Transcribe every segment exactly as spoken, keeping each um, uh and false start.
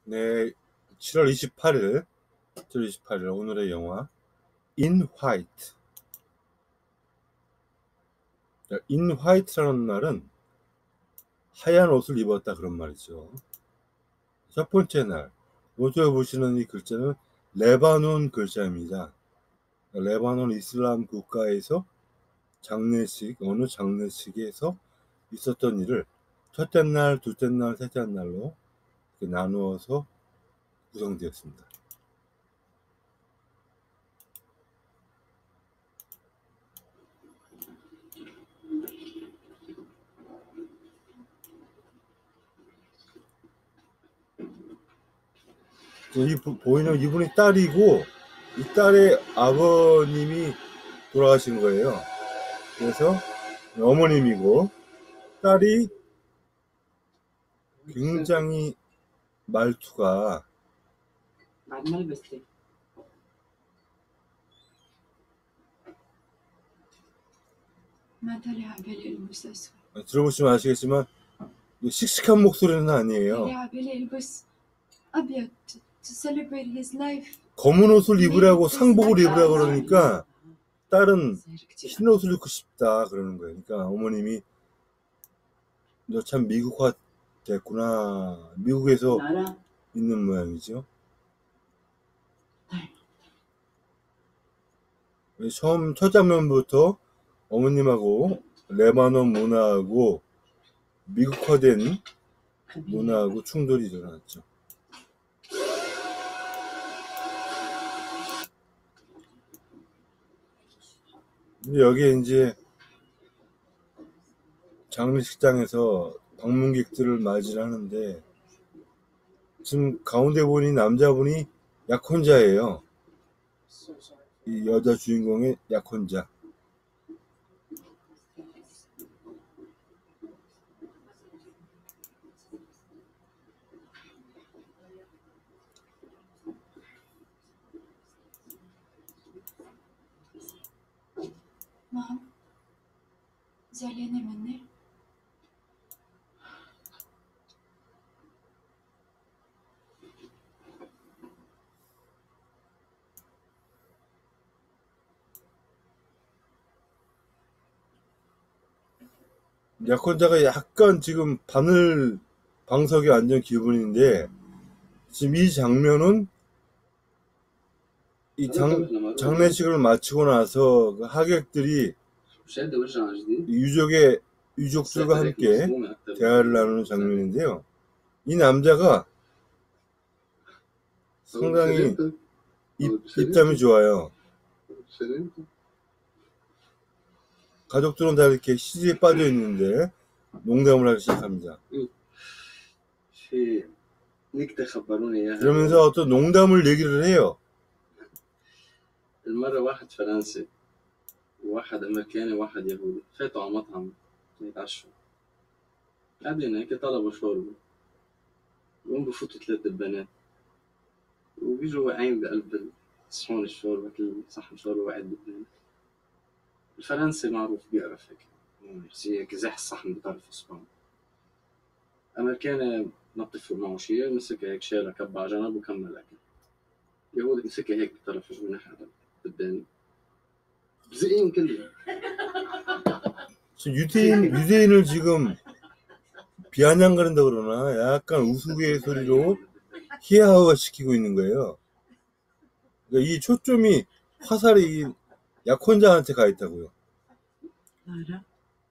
네, 칠월 이십팔일, 칠월 이십팔일 오늘의 영화 In White. In White라는 말은 하얀 옷을 입었다 그런 말이죠. 첫 번째 날, 오른쪽에 보시는 이 글자는 레바논 글자입니다. 레바논 이슬람 국가에서 장례식, 어느 장례식에서 있었던 일을 첫째 날, 둘째 날, 셋째 날로 이렇게 나누어서 구성되었습니다. 이 보이는 이분이 딸이고, 이 딸의 아버님이 돌아가신 거예요. 그래서 어머님이고, 딸이 굉장히 말투가 들어보시면 아시겠지만 씩씩한 목소리는 아니에요. 검은 옷을 입으라고, 상복을 입으라고 그러니까 딸은 흰 옷을 입고 싶다 그러는 거예요. 그러니까 어머님이 너 참 미국화 됐구나, 미국에서 있는 모양이죠. 처음 첫 장면부터 어머님하고 레바논 문화하고 미국화된 문화하고 충돌이 일어났죠. 여기에 이제 장례식장에서 방문객들을 맞이를 하는데, 지금 가운데 보니 남자분이 약혼자예요. 이 여자 주인공의 약혼자. مام زعلانة مني؟ 약혼자가 약간 지금 바늘 방석에 앉은 기분인데, 지금 이 장면은 이 장, 장례식을 마치고 나서 그 하객들이 유족의 유족들과 함께 대화를 나누는 장면인데요. 이 남자가 상당히 입, 입담이 좋아요. 가족들은 다 이렇게 시리에 빠져 있는데 농담을 하기 시작합니다. 그러면서 어떤 농담을 얘기를 해요. المرة واحد فرنسي وواحد أمريكاني وواحد يهودي فاتوا على مطعم يتعشوا، قاعدين هيك طلبوا شوربة، وهم بفوتوا ثلاث دبانات وبيجوا واقعين بقلب صحون الشوربة، كل صحن شوربة واحد دبان. الفرنسي معروف بيقرف هيك، هيك زاح الصحن بطرف إصبعه. أمريكاني ما بتفرق معه شيء، مسك هيك شالها كب على جنب وكمل أكل. يهودي مسكها هيك بطرف الجناح الدبان. بزقين كلهم. 유대인, 유대인을 지금 비아냥거린다 그러나 약간 우스갯소리로 희화화 시키고 있는 거예요. 그러니까 이 초점이 화살이 약혼자한테 가 있다고요. 알아?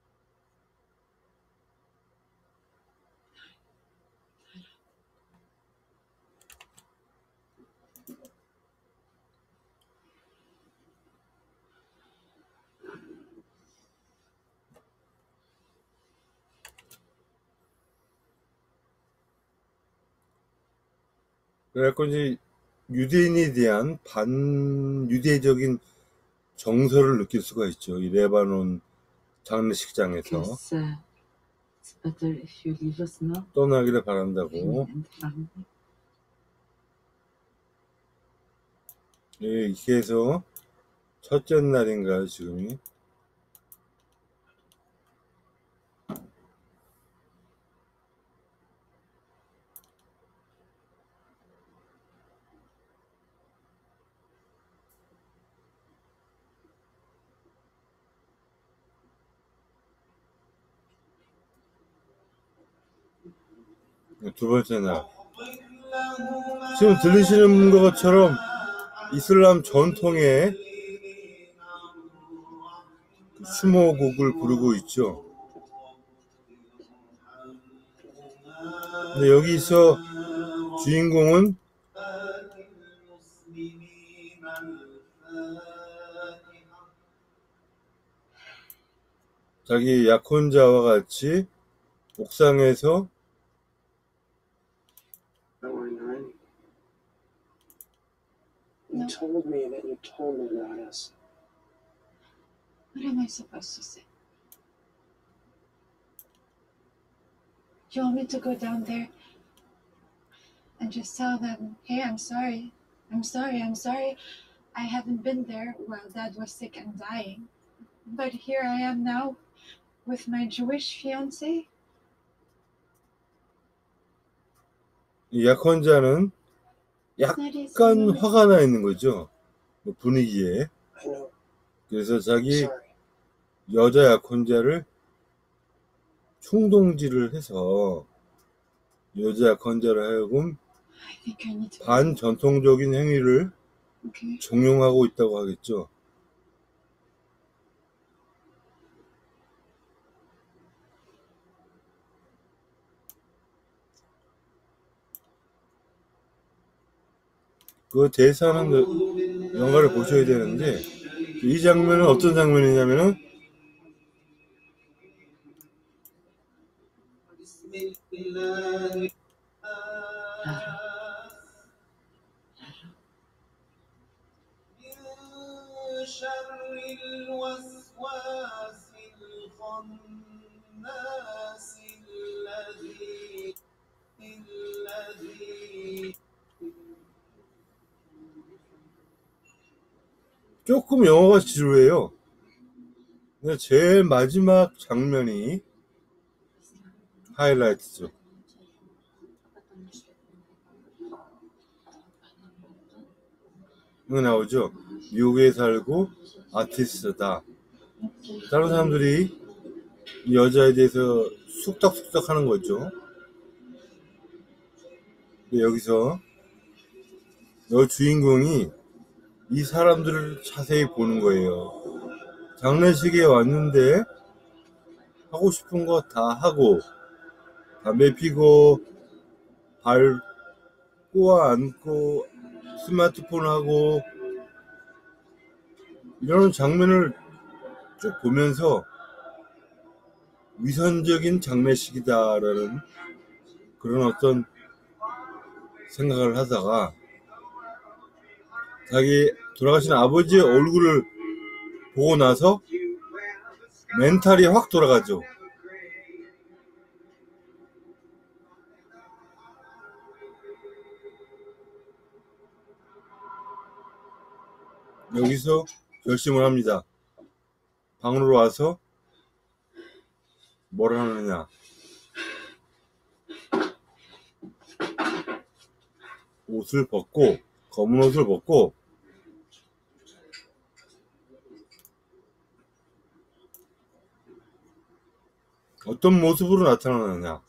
그래갖고 이제 유대인에 대한 반유대적인 정서를 느낄 수가 있죠. 이 레바논 장례식장에서 떠나기를 바란다고. 예, 이렇게 해서 첫째 날인가요, 지금이? 두 번째 날. 지금 들리시는 것처럼 이슬람 전통의 수모곡을 부르고 있죠. 근데 여기서 주인공은 자기 약혼자와 같이 옥상에서 How are you writing? You No. told me that you told me about us. What am I supposed to say? Do you want me to go down there and just tell them, hey, I'm sorry. I'm sorry, I'm sorry. I haven't been there while Dad was sick and dying. But here I am now with my Jewish fiancé. 이 약혼자는 It's not easy. 약간 화가 나 있는 거죠. 분위기에. I know. 그래서 자기 Sorry. 여자 약혼자를 충동질을 해서 여자 약혼자를 하여금 I think I need to. 반전통적인 행위를 Okay. 종용하고 있다고 하겠죠. 그 대사는 영화를 보셔야 되는데 이 장면은 어떤 장면이냐면은 조금 영화가 지루해요. 근데 제일 마지막 장면이 하이라이트죠. 이거 나오죠. 미국에 살고 아티스트다. 다른 사람들이 이 여자에 대해서 쑥덕쑥덕 하는 거죠. 근데 여기서 여 주인공이 이 사람들을 자세히 보는 거예요. 장례식에 왔는데 하고 싶은 거 다 하고 담배 피고 밟고 안고 스마트폰 하고 이런 장면을 쭉 보면서 위선적인 장례식이다라는 그런 어떤 생각을 하다가 자기 돌아가신 아버지의 얼굴을 보고 나서 멘탈이 확 돌아가죠. 여기서 결심을 합니다. 방으로 와서 뭘 하느냐. 옷을 벗고 검은 옷을 벗고 어떤 모습으로 나타나느냐.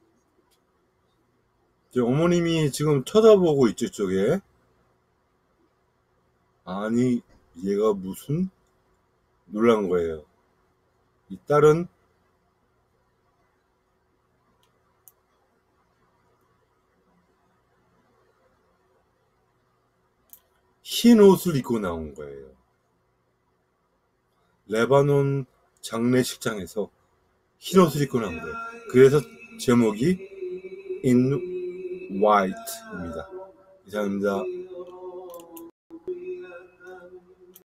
어머님이 지금 쳐다보고 있죠, 쪽에. 아니, 얘가 무슨 놀란 거예요. 이 딸은 흰 옷을 입고 나온 거예요. 레바논 장례식장에서 흰 옷을 입고 나온 거예요. 그래서 제목이 In White입니다. 이상입니다.